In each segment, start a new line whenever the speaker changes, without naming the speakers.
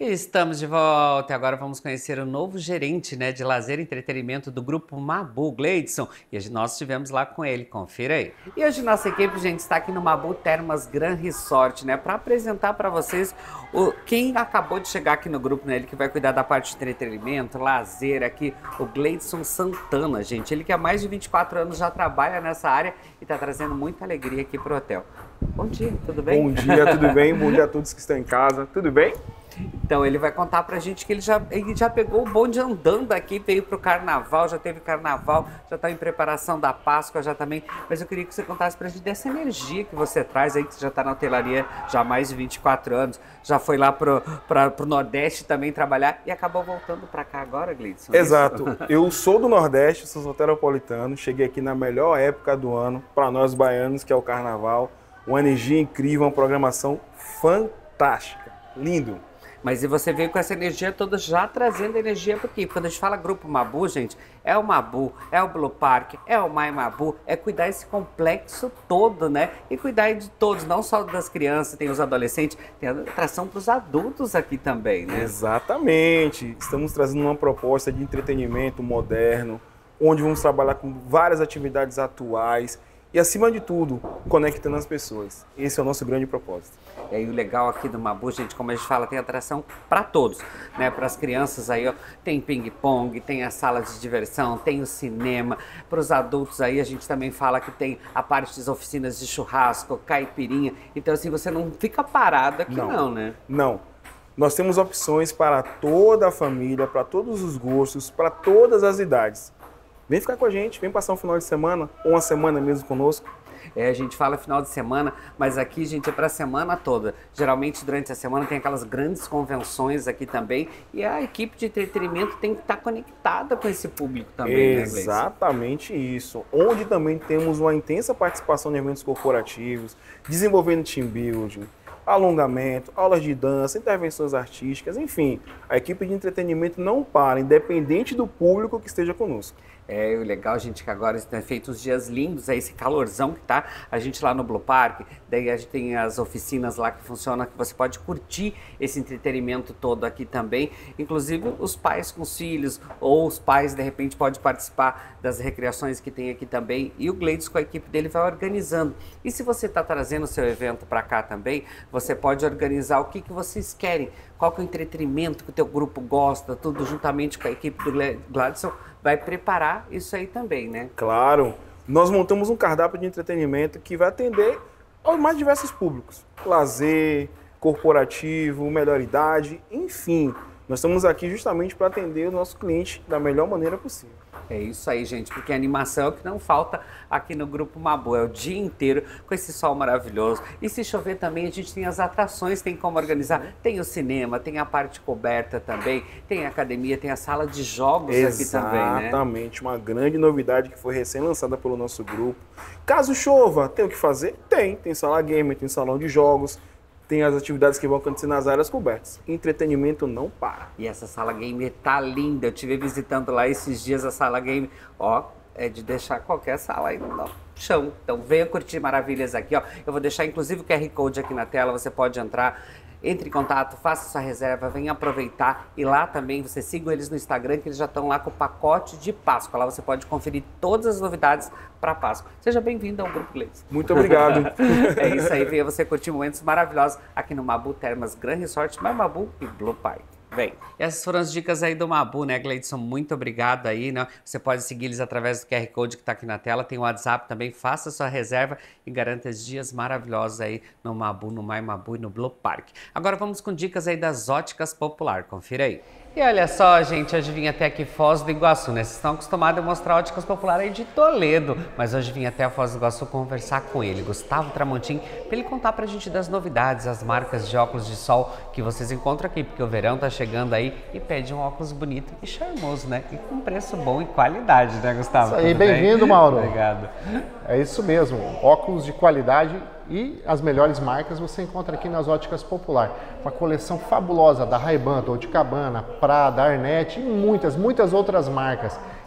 Estamos de volta e agora vamos conhecer o novo gerente, né, de lazer e entretenimento do Grupo Mabu, Gleidson. E hoje nós estivemos lá com ele, confira aí. E hoje nossa equipe, gente, está aqui no Mabu Termas Gran Resort, né, para apresentar para vocês quem acabou de chegar aqui no grupo, né, ele que vai cuidar da parte de entretenimento, lazer aqui, o Gleidson Santana, gente. Ele que há mais de 24 anos já trabalha nessa área e está trazendo muita alegria aqui para o hotel. Bom dia, tudo bem?
Bom dia, tudo bem? Bom dia a todos que estão em casa, tudo bem?
Então ele vai contar pra gente que ele já pegou o bonde andando aqui, veio pro carnaval, já teve carnaval, já tá em preparação da Páscoa já também, mas eu queria que você contasse pra gente dessa energia que você traz aí, que você já tá na hotelaria já há mais de 24 anos, já foi lá pro Nordeste também trabalhar e acabou voltando pra cá agora, Gleidson?
Exato, eu sou do Nordeste, sou soteropolitano, cheguei aqui na melhor época do ano, pra nós baianos, que é o carnaval, uma energia incrível, uma programação fantástica, lindo.
Mas e você veio com essa energia toda já trazendo energia para aqui. Quando a gente fala Grupo Mabu, gente, é o Mabu, é o Blue Park, é o My Mabu, é cuidar esse complexo todo, né? E cuidar de todos, não só das crianças, tem os adolescentes, tem a atração para os adultos aqui também, né?
Exatamente, estamos trazendo uma proposta de entretenimento moderno, onde vamos trabalhar com várias atividades atuais, e, acima de tudo, conectando as pessoas. Esse é o nosso grande propósito.
E aí o legal aqui do Mabu, gente, como a gente fala, tem atração para todos, né? Para as crianças aí, ó, tem ping-pong, tem a sala de diversão, tem o cinema. Para os adultos aí, a gente também fala que tem a parte das oficinas de churrasco, caipirinha. Então, assim, você não fica parado aqui não, né?
Não. Nós temos opções para toda a família, para todos os gostos, para todas as idades. Vem ficar com a gente, vem passar um final de semana, ou uma semana mesmo conosco.
É, a gente fala final de semana, mas aqui, gente, é para a semana toda. Geralmente, durante a semana, tem aquelas grandes convenções aqui também. E a equipe de entretenimento tem que estar conectada com esse público também, né, Gleidson?
Exatamente isso. Onde também temos uma intensa participação em eventos corporativos, desenvolvendo team building, alongamento, aulas de dança, intervenções artísticas, enfim. A equipe de entretenimento não para, independente do público que esteja conosco.
É, o legal, gente, que agora tem feito os dias lindos, é esse calorzão que tá, a gente lá no Blue Park, daí a gente tem as oficinas lá que funcionam, que você pode curtir esse entretenimento todo aqui também, inclusive os pais com os filhos, ou os pais, de repente, podem participar das recreações que tem aqui também, e o Gleidson com a equipe dele vai organizando. E se você está trazendo o seu evento para cá também, você pode organizar o que vocês querem, qual que é o entretenimento que o teu grupo gosta, tudo juntamente com a equipe do Gleidson, vai preparar isso aí também, né?
Claro. Nós montamos um cardápio de entretenimento que vai atender aos mais diversos públicos. Lazer, corporativo, melhor idade, enfim. Nós estamos aqui justamente para atender o nosso cliente da melhor maneira possível.
É isso aí, gente, porque a animação é o que não falta aqui no Grupo Mabu, é o dia inteiro com esse sol maravilhoso. E se chover também, a gente tem as atrações, tem como organizar, tem o cinema, tem a parte coberta também, tem a academia, tem a sala de jogos aqui também, né?
Exatamente, uma grande novidade que foi recém-lançada pelo nosso grupo. Caso chova, tem o que fazer? Tem sala gamer, tem salão de jogos, tem as atividades que vão acontecer nas áreas cobertas. Entretenimento não para.
E essa sala gamer tá linda. Eu estive visitando lá esses dias a sala gamer. Ó, é de deixar qualquer sala aí no chão. Então venha curtir maravilhas aqui, ó. Eu vou deixar inclusive o QR Code aqui na tela. Você pode entrar, entre em contato, faça sua reserva, venha aproveitar. E lá também você siga eles no Instagram, que eles já estão lá com o pacote de Páscoa. Lá você pode conferir todas as novidades para Páscoa. Seja bem-vindo ao Grupo Gleidson.
Muito obrigado.
É isso aí, venha você curtir momentos maravilhosos aqui no Mabu Termas Gran Resort, My Mabu e Blue Park. Bem, essas foram as dicas aí do Mabu, né, Gleidson? Muito obrigado aí, né? Você pode seguir eles através do QR Code que está aqui na tela, tem o WhatsApp também, faça sua reserva e garanta esses dias maravilhosos aí no Mabu, no My Mabu e no Blue Park. Agora vamos com dicas aí das Óticas Popular, confira aí. E olha só, gente, hoje vim até aqui Foz do Iguaçu, né? Vocês estão acostumados a mostrar Óticas Popular aí de Toledo, mas hoje vim até a Foz do Iguaçu conversar com ele, Gustavo Tramontim, para ele contar pra gente das novidades, as marcas de óculos de sol que vocês encontram aqui, porque o verão tá chegando aí e pede um óculos bonito e charmoso, né? E com preço bom e qualidade, né, Gustavo?
Isso aí, bem-vindo, Mauro.
Obrigado.
É isso mesmo, óculos de qualidade e as melhores marcas você encontra aqui nas Óticas Popular. Uma coleção fabulosa da Ray-Ban, Dolce & Gabbana, Prada, Arnett e muitas outras marcas.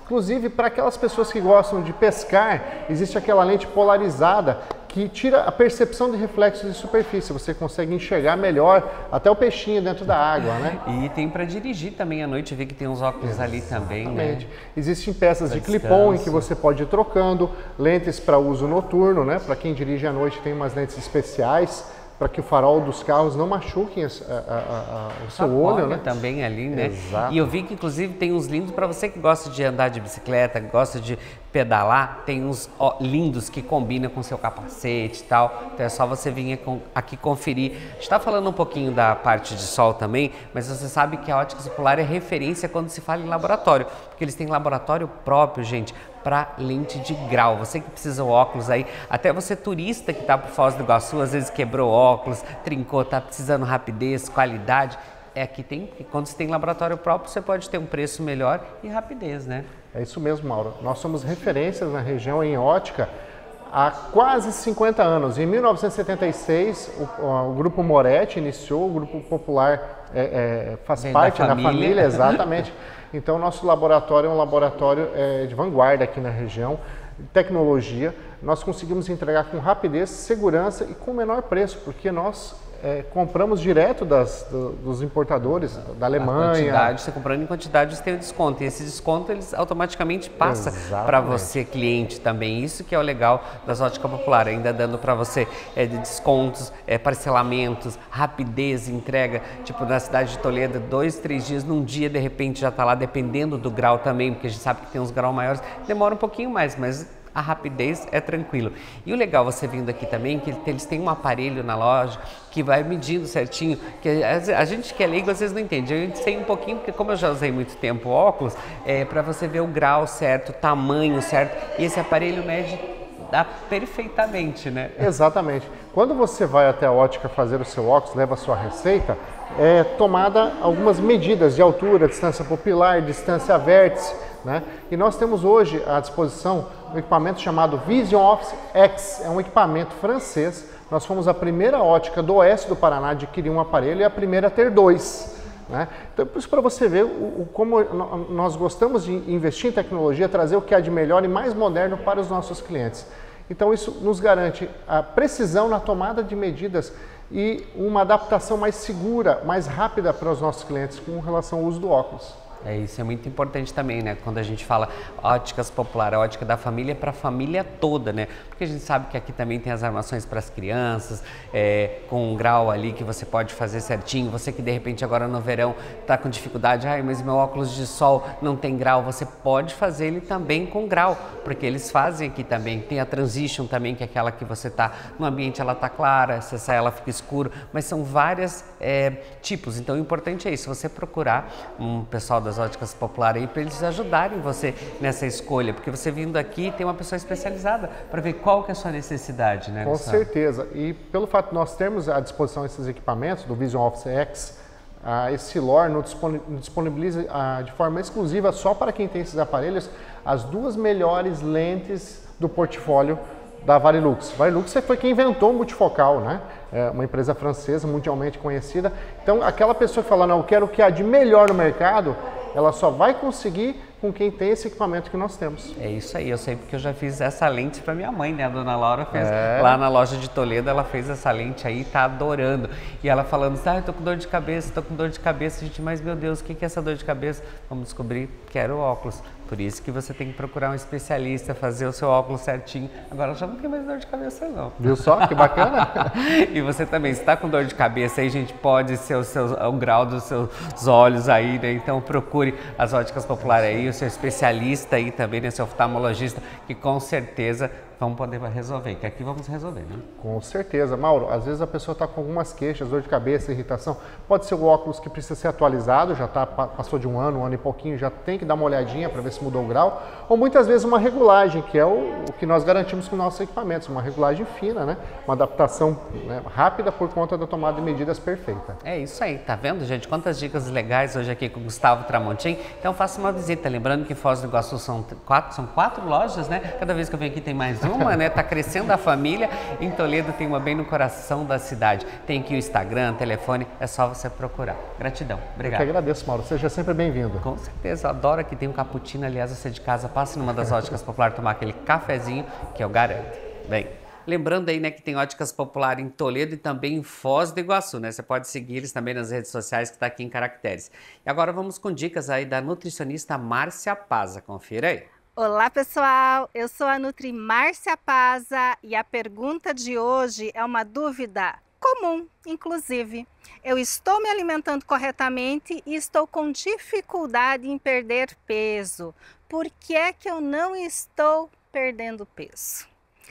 Inclusive, para aquelas pessoas que gostam de pescar, existe aquela lente polarizada que tira a percepção de reflexos de superfície. Você consegue enxergar melhor até o peixinho dentro da água, né?
E tem para dirigir também à noite. Eu vi que tem uns óculos ali também, né?
Existem peças de
Pra
clip-on em que
descanso.
você pode ir trocando, lentes para uso noturno, né? Para quem dirige à noite tem umas lentes especiais para que o farol dos carros não machuquem o seu olho, né?
Também ali, né?
Exato.
E eu vi que inclusive tem uns lindos para você que gosta de andar de bicicleta, que gosta de pedalar, tem uns lindos que combinam com seu capacete e tal. Então é só você vir aqui conferir. A gente está falando um pouquinho da parte de sol também, mas você sabe que a Óticas Popular é referência quando se fala em laboratório, porque eles têm laboratório próprio, gente, para lente de grau. Você que precisa de óculos aí, até você turista que está por Foz do Iguaçu, às vezes quebrou óculos, trincou, está precisando rapidez, qualidade. Aqui tem, quando você tem laboratório próprio, você pode ter um preço melhor e rapidez, né?
É isso mesmo, Mauro. Nós somos referências na região em ótica há quase 50 anos. Em 1976, o Grupo Moretti iniciou, o Grupo Popular faz parte da família, exatamente. Então, nosso laboratório é um laboratório de vanguarda aqui na região, tecnologia. Nós conseguimos entregar com rapidez, segurança e com menor preço, porque nós compramos direto dos importadores da Alemanha.
Você comprando em quantidade, você tem o desconto. E esse desconto, eles automaticamente passa para você, cliente, também. Isso que é o legal das Óticas Popular, ainda dando para você descontos, parcelamentos, rapidez, entrega. Tipo, na cidade de Toledo, 2, 3 dias, num dia, de repente, já está lá, dependendo do grau também, porque a gente sabe que tem uns graus maiores, demora um pouquinho mais, mas a rapidez é tranquilo. E o legal você vindo aqui também, que eles têm um aparelho na loja que vai medindo certinho, que a gente que é leigo às vezes não entende. Eu sei um pouquinho, porque como eu já usei muito tempo óculos, para você ver o grau certo, o tamanho certo, e esse aparelho mede perfeitamente, né?
Exatamente. Quando você vai até a ótica fazer o seu óculos, leva a sua receita, é tomada algumas medidas de altura, distância pupilar, distância vértice, né? E nós temos hoje à disposição um equipamento chamado Vision Office X, é um equipamento francês. Nós fomos a primeira ótica do oeste do Paraná a adquirir um aparelho e a primeira a ter 2. Né? Então, por isso, para você ver como nós gostamos de investir em tecnologia, trazer o que há de melhor e mais moderno para os nossos clientes. Então, isso nos garante a precisão na tomada de medidas e uma adaptação mais segura, mais rápida para os nossos clientes com relação ao uso do óculos.
Isso é muito importante também, né? Quando a gente fala Óticas Popular, a ótica da família para a família toda, né? Porque a gente sabe que aqui também tem as armações para as crianças, com um grau ali que você pode fazer certinho. Você que de repente agora no verão está com dificuldade, mas meu óculos de sol não tem grau, você pode fazer ele também com grau, porque eles fazem aqui também. Tem a Transition também, que é aquela que você está no ambiente, ela está clara, se sai ela fica escuro, mas são vários tipos. Então o importante é isso, você procurar um pessoal das Óticas Popular aí para eles ajudarem você nessa escolha, porque você vindo aqui tem uma pessoa especializada para ver qual que é a sua necessidade, né,
Com
Gustavo?
certeza, e pelo fato de nós termos à disposição esses equipamentos do Vision Office X, esse LOR nos disponibiliza de forma exclusiva só para quem tem esses aparelhos as 2 melhores lentes do portfólio da Varilux. Varilux foi quem inventou o multifocal, né? É uma empresa francesa mundialmente conhecida. Então, aquela pessoa que fala, não, eu quero o que há de melhor no mercado, ela só vai conseguir com quem tem esse equipamento que nós temos.
É isso aí, eu sei porque eu já fiz essa lente para minha mãe, né? A dona Laura fez lá na loja de Toledo, ela fez essa lente aí e tá adorando. E ela falando, eu tô com dor de cabeça, tô com dor de cabeça. Gente, mas meu Deus, o que é essa dor de cabeça? Vamos descobrir, quero óculos. Por isso que você tem que procurar um especialista, fazer o seu óculos certinho. Agora já não tem mais dor de cabeça, não.
Viu só? Que bacana!
E você também, se está com dor de cabeça aí, gente, pode ser o grau dos seus olhos aí, né? Então procure as Óticas Popular aí, o seu especialista aí também, né? Seu oftalmologista, que com certeza vamos poder resolver, que aqui vamos resolver, né?
Com certeza. Mauro, às vezes a pessoa está com algumas queixas, dor de cabeça, irritação. Pode ser o óculos que precisa ser atualizado, já passou de um ano e pouquinho, já tem que dar uma olhadinha para ver se mudou o grau. Ou muitas vezes uma regulagem, que é o que nós garantimos com nossos equipamentos, uma regulagem fina, né? Uma adaptação, né, rápida por conta da tomada de medidas perfeita.
É isso aí, tá vendo, gente? Quantas dicas legais hoje aqui com o Gustavo Tramontim. Então faça uma visita, lembrando que Foz do Iguaçu são 4 lojas, né? Cada vez que eu venho aqui tem mais uma, né? Tá crescendo a família. Em Toledo tem uma bem no coração da cidade. Tem aqui o Instagram, telefone, é só você procurar. Gratidão. Obrigado.
Eu que agradeço, Mauro. Seja sempre bem-vindo.
Com certeza, eu adoro que tem um cappuccino. Aliás, você de casa, passe numa das óticas Popular tomar aquele cafezinho que eu garanto. Bem, lembrando aí, né, que tem óticas Popular em Toledo e também em Foz do Iguaçu, né? Você pode seguir eles também nas redes sociais que está aqui em caracteres. E agora vamos com dicas aí da nutricionista Márcia Paza. Confira aí.
Olá pessoal, eu sou a Nutri Márcia Paza e a pergunta de hoje é uma dúvida comum, inclusive. Eu estou me alimentando corretamente e estou com dificuldade em perder peso. Por que é que eu não estou perdendo peso?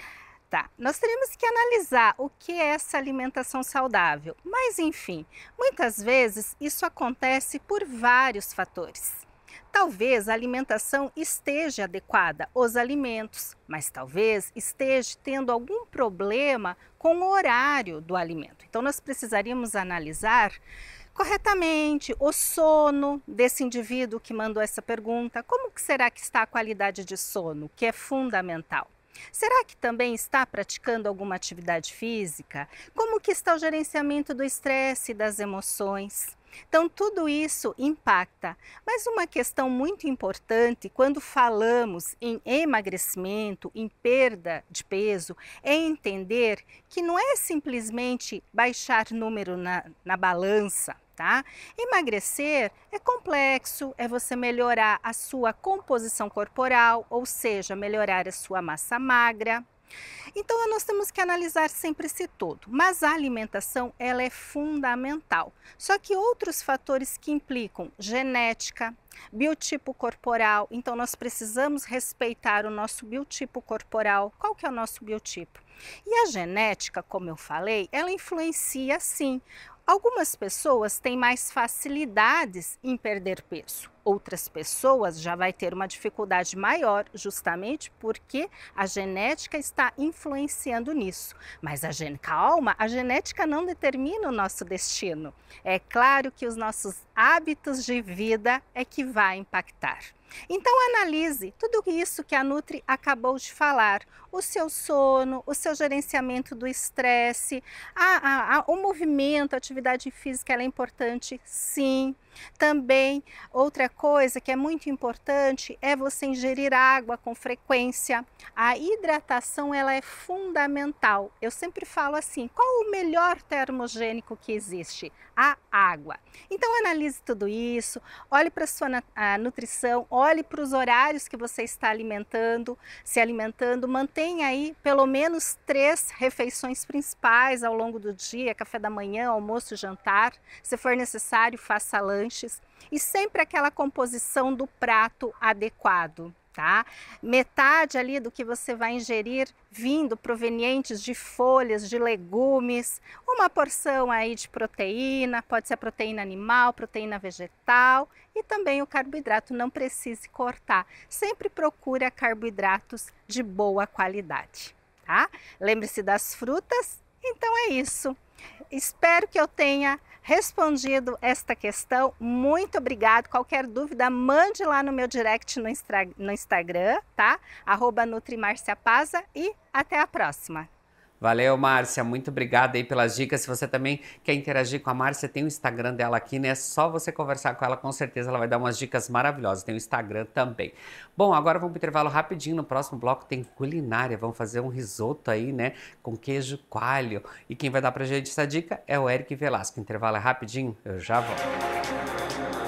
Tá, nós teremos que analisar o que é essa alimentação saudável, mas enfim, muitas vezes isso acontece por vários fatores. Talvez a alimentação esteja adequada, os alimentos, mas talvez esteja tendo algum problema com o horário do alimento. Então nós precisaríamos analisar corretamente o sono desse indivíduo que mandou essa pergunta. Como que será que está a qualidade de sono, que é fundamental? Será que também está praticando alguma atividade física? Como que está o gerenciamento do estresse e das emoções? Então, tudo isso impacta. Mas uma questão muito importante quando falamos em emagrecimento, em perda de peso, é entender que não é simplesmente baixar número na balança. Tá? Emagrecer é complexo, é você melhorar a sua composição corporal, ou seja, melhorar a sua massa magra. Então nós temos que analisar sempre esse todo, mas a alimentação ela é fundamental. Só que outros fatores que implicam genética, biotipo corporal, então nós precisamos respeitar o nosso biotipo corporal. Qual que é o nosso biotipo? E a genética, como eu falei, ela influencia sim. Algumas pessoas têm mais facilidades em perder peso. Outras pessoas já vai ter uma dificuldade maior, justamente porque a genética está influenciando nisso. Mas calma, a genética não determina o nosso destino. É claro que os nossos hábitos de vida é que vai impactar. Então analise tudo isso que a Nutri acabou de falar, o seu sono, o seu gerenciamento do estresse, o movimento, a atividade física ela é importante, sim. Também outra coisa que é muito importante é você ingerir água com frequência. A hidratação ela é fundamental. Eu sempre falo assim, qual o melhor termogênico que existe? A água. Então analise tudo isso, olhe para a sua nutrição, olhe para os horários que você está se alimentando, mantenha aí pelo menos 3 refeições principais ao longo do dia, café da manhã, almoço, jantar. Se for necessário, faça lanches e sempre aquela composição do prato adequado. Tá? Metade ali do que você vai ingerir vindo provenientes de folhas, de legumes, uma porção aí de proteína, pode ser a proteína animal, proteína vegetal e também o carboidrato, não precise cortar. Sempre procure carboidratos de boa qualidade, tá? Lembre-se das frutas. Então é isso. Espero que eu tenha respondido esta questão. Muito obrigado. Qualquer dúvida, mande lá no meu direct no Instagram, tá? @NutriMarciaPaza e até a próxima.
Valeu, Márcia, muito obrigada aí pelas dicas. Se você também quer interagir com a Márcia, tem o Instagram dela aqui, né? É só você conversar com ela, com certeza ela vai dar umas dicas maravilhosas. Tem o Instagram também. Bom, agora vamos para o intervalo rapidinho. No próximo bloco tem culinária. Vamos fazer um risoto aí, né? Com queijo coalho. E quem vai dar pra gente essa dica é o Eric Velasco. O intervalo é rapidinho, eu já volto.